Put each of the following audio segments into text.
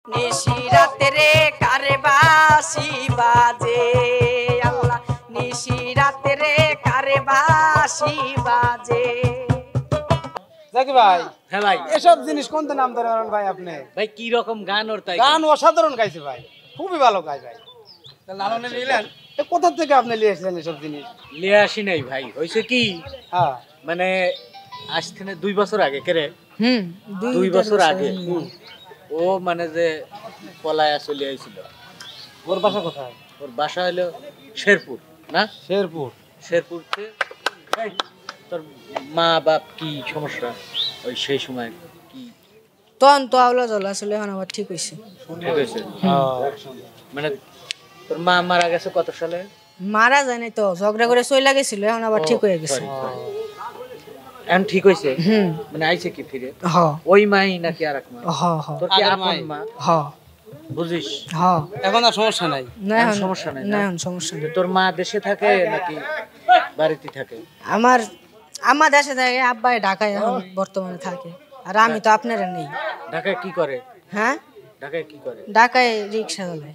নিশি রাতে রে কারে বাঁশি বাজে আল্লাহ নিশি রাতে রে কারে বাঁশি বাজে। জাকি ভাই, হ্যাঁ ভাই, এসব জিনিস কোনটা নাম ধরে ভাই আপনি? ভাই কি রকম গান ওর তাই গান অসাধারণ গাইছে ভাই, খুবই ভালো গায় ভাই। লালনে নিলেন কোথা থেকে আপনি নিয়ে এসেছেন এসব জিনিস? লিয়ে আসি নাই ভাই, হয়েছে কি হ্যাঁ মানে আজ থেকে 2 বছর আগে কেরে 2 দুই বছর আগে ও মানে যে পলায়া চলে আইছিল। ওর বাসা কোথায়? ওর বাসা হলো শেরপুর, না শেরপুর। শেরপুরতে। এই, তোর মা বাপ কি সমস্যা ওই সেই সময় কি তখন তো আওলা জলা আসলে এখন আবার ঠিক হয়েছে। ঠিক হয়েছে? মানে তোর মা মারা গেছে কত সালে? মারা যায় নাই তো, ঝগড়া করে চলে গেছিল, এখন আবার ঠিক হয়ে গেছে। এখন ঠিক হয়েছে মানে আইছে কি ফিরে? হ ওই মাই নাকি আর এক মা? হ হ তোর কি আগের আপন মাই? মা? হ বুঝিস? হ এখন আর সমস্যা নাই। না এখন এখন সমস্যা নাই না, না? এখন সমস্যা নেই। তোর মা দেশে থাকে নাকি বাড়িতে থাকে? আমার আমার দেশে থাকে, আব্বাই ঢাকায় এখন বর্তমানে থাকে, আর আমি তো আপনারা নেই। ঢাকায় কি করে? হ্যাঁ, ঢাকায় কি করে? ঢাকায় রিক্সা চালায়।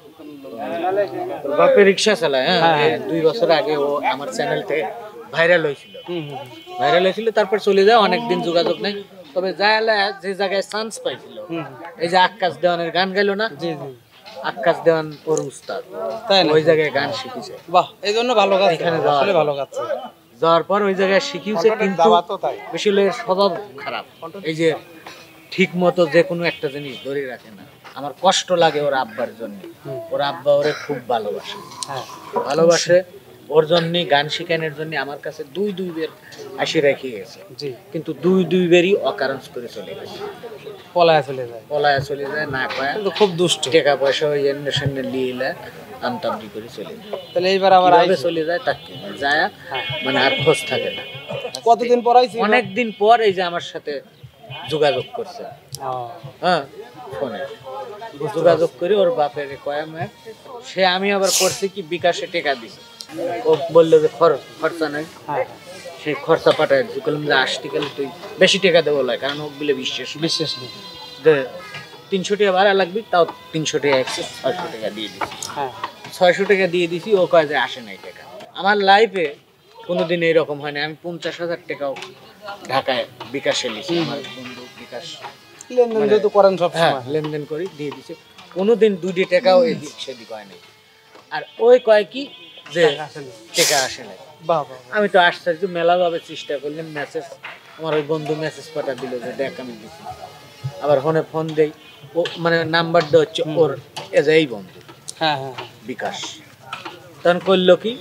তোর বাপে রিক্সা চালায়? হ্যাঁ, 2 বছর আগে ও আমার চ্যানেল থেকে ভাইরাল হয়েছিল। ভাইরাল হয়েছিল, তারপর চলে যায়, অনেকদিন যোগাযোগ নেই। তবে যাইলা যে জায়গায় চান্স পাইছিল, এই যে আক্কাস দেওয়ানের গান গাইলো না? জি জি। আক্কাস দেওয়ান ওর উস্তাদ, তাই না? ওই জায়গায় গান শিখেছে। বাহ, এই জন্য ভালো গাছ, এখানে যাওয়া। আসলে ভালো গাছ। যাওয়ার পর ওই জায়গায় শিখিয়েছে, কিন্তু বেশি লোকের স্বভাব খারাপ। এই যে ঠিক মতো যে কোনো একটা জিনিস ধরে রাখে না। আমার কষ্ট লাগে ওর আব্বার জন্য। ওর আব্বা ওরে খুব ভালোবাসে, ভালোবাসে। ওর জন্য গান শিখানোর জন্য আমার কাছে দুই বের আসি রেখে গেছে, কিন্তু দুই বেরই অকারণ করে চলে গেছে। পলায়া চলে যায়, পলায়া চলে যায়, না কয়া খুব দুষ্ট। টাকা পয়সা ওই এনে সেনে নিয়ে আমতামতি করে চলে যায়। তাহলে এইবার আবার কিভাবে চলে যায় তাকে যায় মানে আর খোঁজ থাকে না। কতদিন পর আইছি? অনেকদিন পর এই যে আমার সাথে যোগাযোগ করছে, হ্যাঁ ফোনে যোগাযোগ করে ওর বাপের কয়ামে সে, আমি আবার করছি কি বিকাশে টাকা দিছি। ও বললো যে খরচা নাই, সেই খরচা পাঠায় বললাম যে আসতে গেলে তুই বেশি টাকা দেবো লাগে, কারণ ও বলে বিশ্বাস নেই যে 300 টাকা ভাড়া লাগবে, তাও 300 টাকা এক্সেস 600 টাকা দিয়ে দিছি। 600 টাকা দিয়ে দিছি, ও কয় যে আসে নাই টাকা। আমার লাইফে কোনোদিন এইরকম হয় না। আমি 50,000 টাকাও ঢাকায় বিকাশে নিয়েছি, আমার বন্ধু বিকাশ লেনদেন যেহেতু করেন সব হ্যাঁ সময়। লেনদেন করি, দিয়ে দিছে। কোনোদিন 2 টাকাও এদিক সেদিক হয় নাই। আর ওই কয় কি যে টাকা আসে নাই। বাহ বাহ, আমি তো আশ্চর্য, মেলাভাবে চেষ্টা করলাম, মেসেজ আমার ওই বন্ধু মেসেজ পাঠা দিল যে দেখ আমি দিছি। আবার ফোন দেই, ও মানে নাম্বারটা হচ্ছে ওর এই বন্ধু হ্যাঁ হ্যাঁ বিকাশ। তখন করলো কি,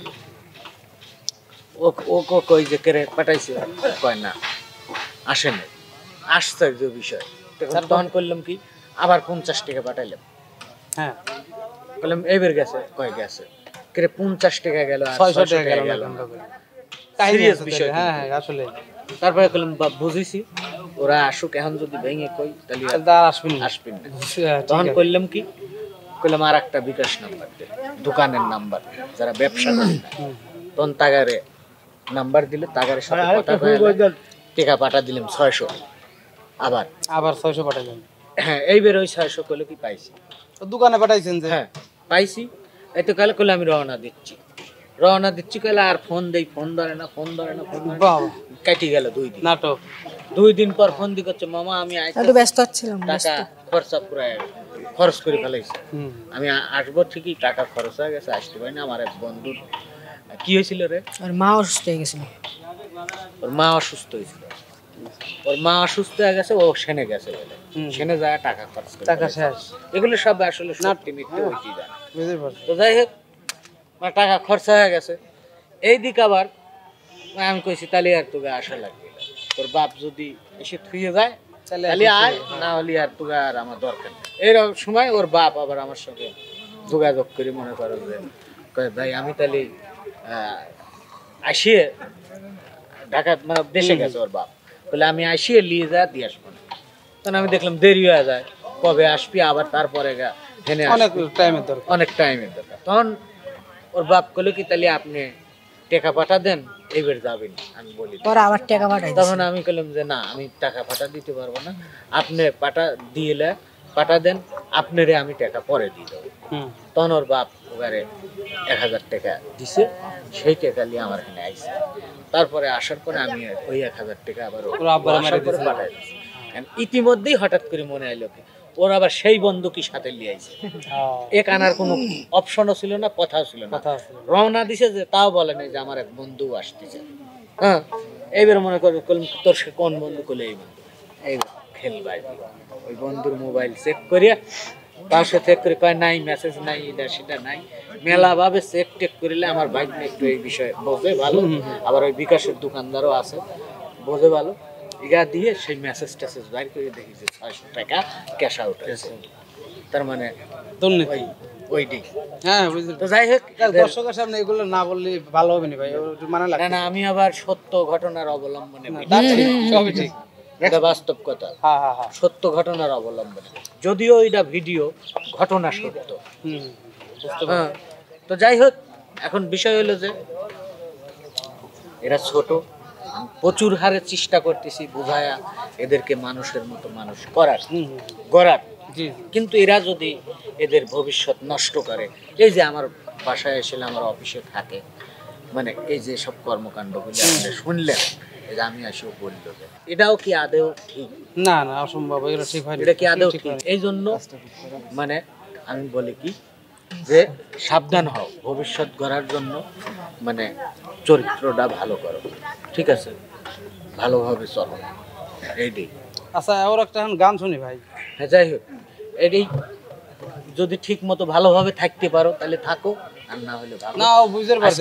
ও ও কই যে কেরে পাঠাইছে, কয় না আসে নাই। আশ্চর্য বিষয়। তখন করলাম কি, আবার 50 টাকা পাঠাইলাম। হ্যাঁ, বললাম এবার গেছে, কয় গেছে কেরে 50 টাকা গেল, 600 টাকা গেল গেল। না। সিরিয়াস বিষয়। হ্যাঁ হ্যাঁ, আসলে তারপরে বললাম বুঝেছি, ওরা আসুক, এখন যদি ভেঙে কই তাহলে আসবেন আসবেন না। তখন করলাম কি, করলাম আর একটা বিকাশ নাম্বার দে, দোকানের নাম্বার, যারা ব্যবসা করে না। তখন তাগারে নাম্বার দিলে, তাগারের সাথে কথা কয়ে টাকা পাঠা দিলাম 600। আবার 600 পাঠালেন? হ্যাঁ, এইবার ওই 600 করলে কি পাইছি। দোকানে পাঠাইছেন যে? হ্যাঁ পাইছি। এই তো কালে করলে আমি রওনা দিচ্ছি কইলে আর ফোন দেই, ফোন ধরে না। কাটি গেল 2 দিন। নাটক। 2 দিন পর ফোন দি করছে, মামা আমি একটু ব্যস্ত ছিলাম, টাকা খরচা পুরাই খরচ করে ফেলাইছি। আমি আসবো ঠিকই, টাকা খরচ হয়ে গেছে, আসতে পারি না। আমার এক বন্ধুর কি হয়েছিল রে, আর মা অসুস্থ হয়ে গেছিল। ওর মা অসুস্থ হয়েছিল, ওর মা অসুস্থ হয়ে গেছে, ও সেনে গেছে বলে, সেনে যায় টাকা খরচ করে, টাকা শেষ। এগুলো সব আসলে সত্যি মিথ্যে হইতে যায়। বুঝতে পারছি। তো যাই হোক, আমার টাকা খরচা হয়ে গেছে। এই দিক আবার আমি কইছি তাহলে আর তোকে আসা লাগবে না, তোর বাপ যদি এসে থুয়ে যায় তাহলে আয়, না হলে আর তোকে আর আমার দরকার নেই। এইরকম সময় ওর বাপ আবার আমার সঙ্গে যোগাযোগ করে মনে করো যে কয় ভাই আমি তাহলে আসিয়ে ঢাকা মানে দেশে গেছে ওর বাপ, বলে আমি আসিয়ে নিয়ে যা দিয়ে আসবো না। তখন আমি দেখলাম দেরি হয়ে যায়, কবে আসবি, আবার তারপরে অনেক টাইমের দরকার। তখন ওর বাপ কইলো কি তাহলে আপনি টাকা পাঠা দেন, এইবার যাবেন। আমি বলি পরে আবার টাকা পাঠাই। তখন আমি কইলাম যে না, আমি টাকা পাঠা দিতে পারবো না, আপনি পাঠা দিলে পাঠা দেন, আপনারে আমি টাকা পরে দিয়ে দেবো। তখন ওর বাপ ওখানে 1000 টাকা দিছে, সেই টাকা নিয়ে আমার এখানে আইসে। তারপরে আসার পরে আমি ওই 1000 টাকা আবার পাঠাই দিচ্ছি। ইতিমধ্যেই হঠাৎ করে মনে আইলো কি ওর আবার সেই বন্ধুকে সাথে নিয়ে আইছে। এক আনার কোনো অপশনও ছিল না, কথাও ছিল না। রওনা দিছে যে তাও বলে নাই যে আমার এক বন্ধু আসতেছে। হ্যাঁ, এইবার মনে করে তোর সে কোন বন্ধু করলে এই বন্ধু, এই খেলবাই। ওই বন্ধুর মোবাইল চেক করিয়া তার সাথে চেক করে কয় নাই, মেসেজ নাই, এটা সেটা নাই। মেলা ভাবে চেক টেক করিলে আমার ভাই একটু এই বিষয়ে বোঝে ভালো, আবার ওই বিকাশের দোকানদারও আছে, বোঝে ভালো। ইগা দিয়ে সেই মেসেজ টেসেজ বাইর করে দেখি যে 600 টাকা ক্যাশ আউট হয়েছে। তার মানে ওই দিক। হ্যাঁ বুঝলি। তো যাই হোক, দর্শকের সামনে এগুলো না বললে ভালো হবে না ভাই, মানে না না, আমি আবার সত্য ঘটনার অবলম্বনে, সবই ঠিক, এটা বাস্তব কথা। হ্যাঁ হ্যাঁ হ্যাঁ, সত্য ঘটনার অবলম্বনে, যদিও এটা ভিডিও, ঘটনা সত্য। হ্যাঁ, তো যাই হোক, এখন বিষয় হলো যে এরা ছোট, আমি প্রচুর হারে চেষ্টা করতেছি বুঝায়া এদেরকে মানুষের মতো মানুষ গড়ার। কিন্তু এরা যদি এদের ভবিষ্যৎ নষ্ট করে, এই যে আমার বাসায় এসে আমার অফিসে থাকে, মানে এই যে সব কর্মকাণ্ডগুলি আপনি শুনলেন, এই যে আমি এসেও বললো, এটাও কি আদেও ঠিক? না না, অসম্ভব, এটা ঠিক হয় না। এটা কি আদেও ঠিক? এই জন্য মানে আমি বলি কি যে সাবধান হও, ভবিষ্যৎ গড়ার জন্য মানে চরিত্রটা ভালো করো, ঠিক আছে, ভালোভাবে চলো, এইটাই। আচ্ছা, ওর একটা গান শুনি ভাই। হ্যাঁ, যাই হোক, এটাই, যদি ঠিক মতো ভালোভাবে থাকতে পারো তাহলে থাকো, আর না হলে ভালো না, ও বুঝতে পারছে,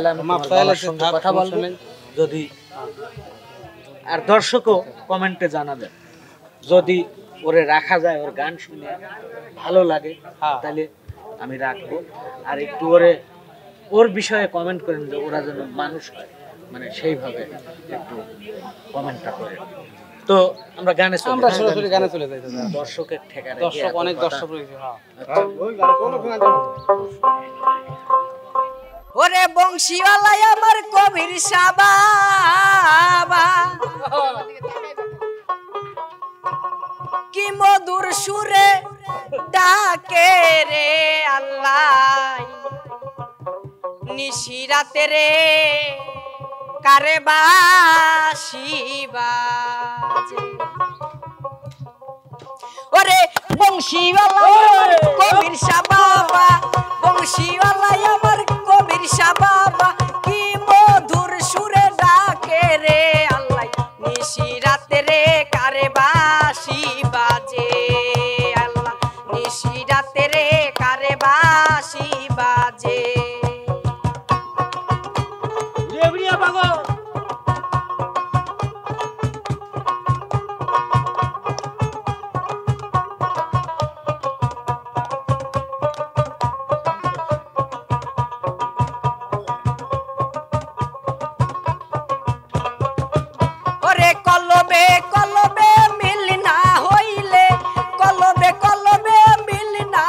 কথা বলবো যদি। আর দর্শকও কমেন্টে জানাবেন, যদি ওরে রাখা যায়, ওর গান শুনে ভালো লাগে তাহলে আমি রাখবো। আর একটু ওর বিষয়ে কমেন্ট করেন যে ওরা যেন মানুষ হয়, মানে সেইভাবে একটু কমেন্টটা করে। তো আমরা সরাসরি গানে চলে যাই। দর্শকের ঠেকারে, দর্শক অনেক দর্শক রয়েছে। ওরে বংশীওয়ালাই আমার কবির সাবাবা, কি মধুর সুরে ডাকে রে আল্লাহ, নিশিরাতে রে কারে বাঁশি বাজে। ওরে বংশীওয়ালাই আমার কবির সাবাবা, বংশীওয়ালাই আমার কবির সাবাবা, কি মধুর সুরে ডাকে রে আল্লাহ, নিশিরাতে রে কারে বাঁশি বাজে আল্লাহ, নিশিরাতে রে কারে বাঁশি বাজে। কলবে মিল না হইলে, কলবে মিল না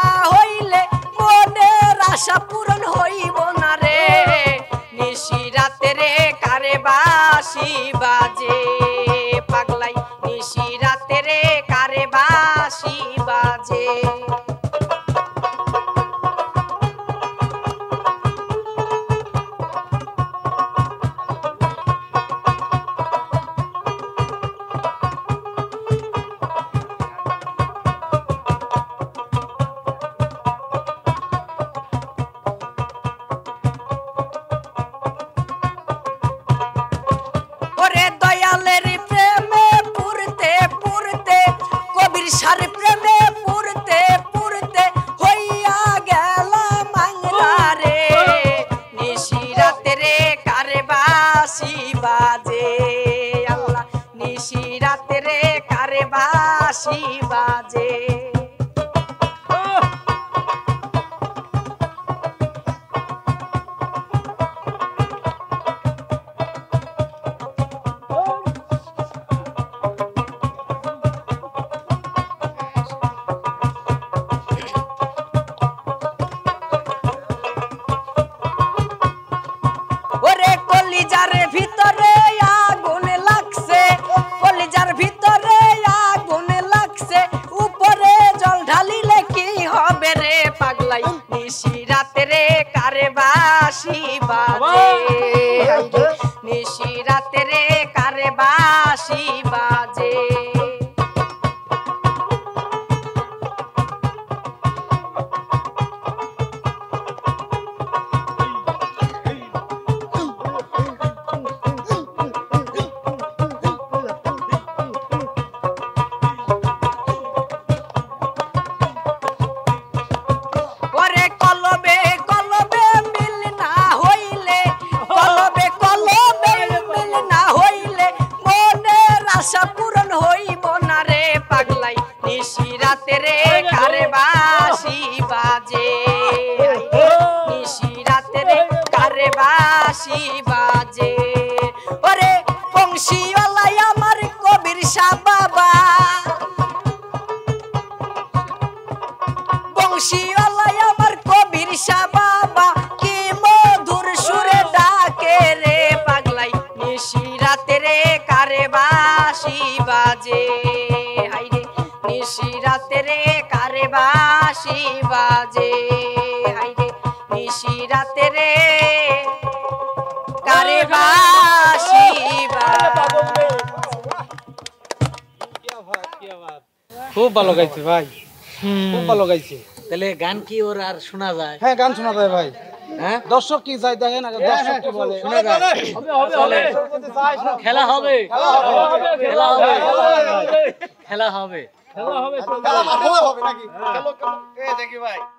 হবে রে পাগলাই নিশি রাতে রে কারে বাসি বাজে নিশি রাতে রে কারে বাসি বাজে আশা পূরণ হইব না রে পাগলাই নিশি রাতে রে কারে বাসি বাজে নিশি রাতে রে কারে বাসি বাজে ওরে বংশীওয়ালাই আমার কবির শাহ বাবা বংশীওয়ালাই আমার কবির শাহ বাবা কি মধুর সুরে ডাকে রে পাগলাই নিশি রাতে রে কারে বাসি বাজে হাইরে নিশি রাতে রে কারে বাসি বাজে হাইরে নিশি রাতে রে কারে বাসি বাজে খুব ভালো গাইছে ভাই খুব ভালো গাইছে তাহলে গান কি ওর আর শোনা যায়? হ্যাঁ গান শোনা যায় ভাই হ্যাঁ দর্শক কি চাই দেখেন আগে দর্শক কি বলে শোনা যায় খেলা হবে খেলা হবে খেলা হবে খেলা হবে নাকি খেলো দেখি ভাই